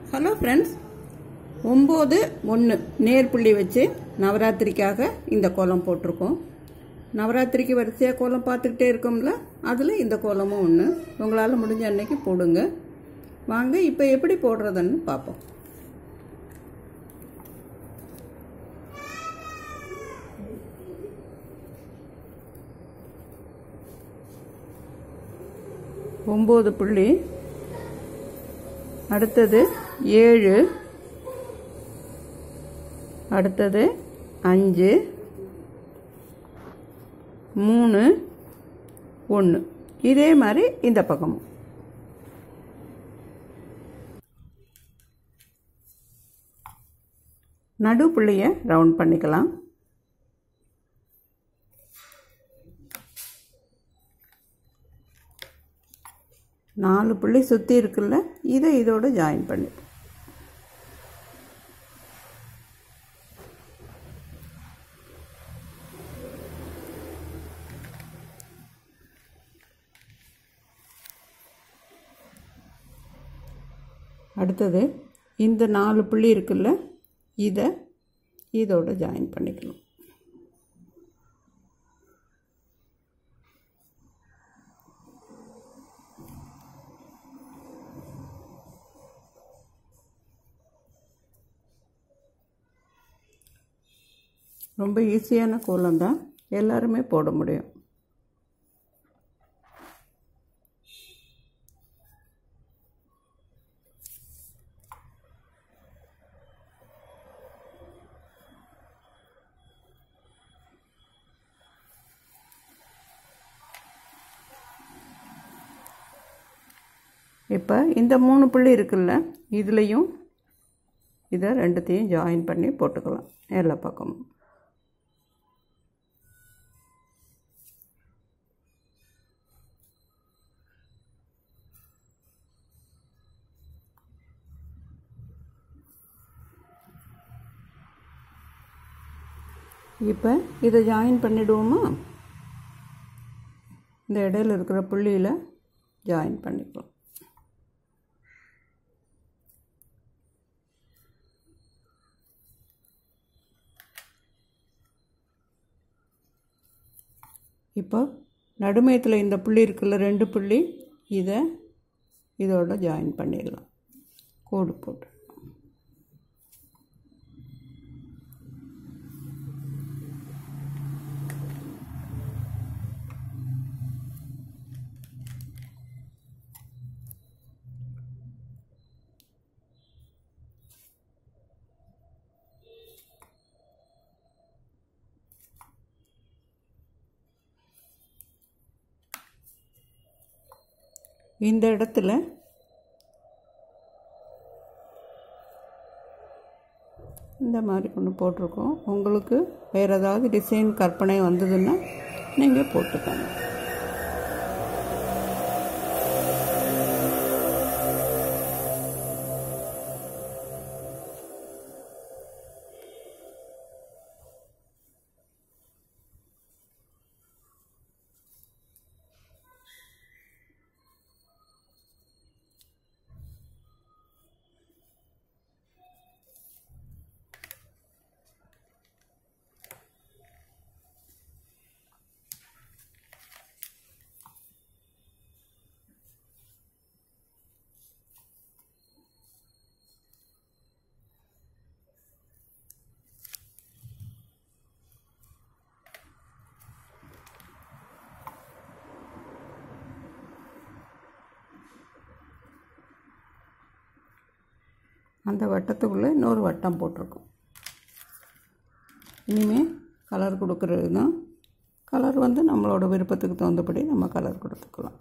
Hello friends, 9/1 நேர்புள்ளி வச்சு நவராத்திரிக்காக இந்த கோலம் போட்டிருக்கோம். நவராத்திரிக்கு வரிசையாக கோலம் பார்த்துக்கிட்டே இருக்கோம்ல, அதில் இந்த கோலமும் ஒன்று. உங்களால் முடிஞ்ச அன்னைக்கு போடுங்க. வாங்க இப்போ எப்படி போடுறதுன்னு பார்ப்போம். ஒம்பது புள்ளி, அடுத்தது 7, அடுத்தது 5, 3, 1. இதே மாதிரி இந்த பக்கமும். நடு புள்ளியை ரவுண்ட் பண்ணிக்கலாம். நாலு புள்ளி சுற்றி இருக்குல்ல, இதை இதோட ஜாயின் பண்ணி அடுத்தது இந்த 4 புள்ளி இருக்குல்ல, இதை இதோட ஜாயின் பண்ணிக்கலாம். ரொம்ப ஈஸியான கோலம் தான், எல்லாருமே போட முடியும். இப்போ இந்த 3 புள்ளி இருக்குல்ல, இதுலேயும் இதை ரெண்டுத்தையும் ஜாயின் பண்ணி போட்டுக்கலாம் எல்லா பக்கமும். இப்போ இதை ஜாயின் பண்ணிவிடுவோமா? இந்த இடையில இருக்கிற புள்ளியில் ஜாயின் பண்ணிக்கலாம். இப்போ நடுமையத்தில் இந்த புள்ளி இருக்குல்ல, 2 புள்ளி, இதை இதோட ஜாயின் பண்ணிடலாம் கோடு போட்டு. இந்த இடத்துல இந்த மாதிரி ஒன்று போட்டிருக்கோம். உங்களுக்கு வேறு ஏதாவது டிசைன் கற்பனை வந்ததுன்னா நீங்கள் போட்டுக்கோங்க. அந்த வட்டத்துக்குள்ளே இன்னொரு வட்டம் போட்டிருக்கோம். இனிமேல் கலர் கொடுக்கறது தான். கலர் வந்து நம்மளோட விருப்பத்துக்கு தகுந்தபடி நம்ம கலர் கொடுத்துக்கலாம்.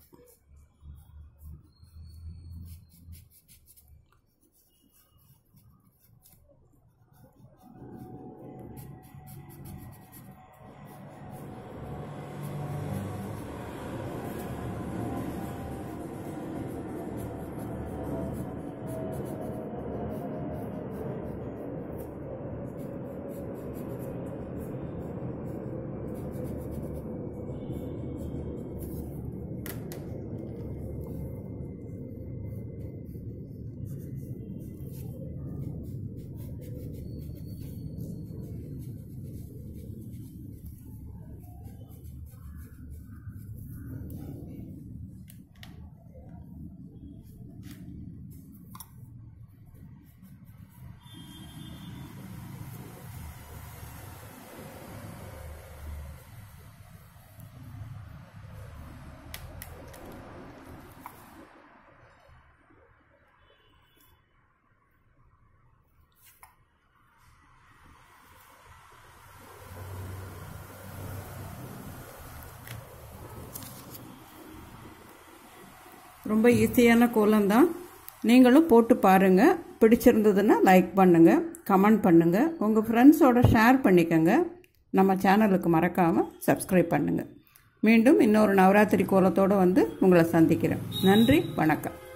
ரொம்ப ஈஸியான கோலம் தான். நீங்களும் போட்டு பாருங்கள். பிடிச்சிருந்ததுன்னா லைக் பண்ணுங்கள், கமெண்ட் பண்ணுங்கள், உங்கள் ஃப்ரெண்ட்ஸோட ஷேர் பண்ணிக்கோங்க. நம்ம சேனலுக்கு மறக்காமல் சப்ஸ்கிரைப் பண்ணுங்கள். மீண்டும் இன்னொரு நவராத்திரி கோலத்தோடு வந்து உங்களை சந்திக்கிறேன். நன்றி, வணக்கம்.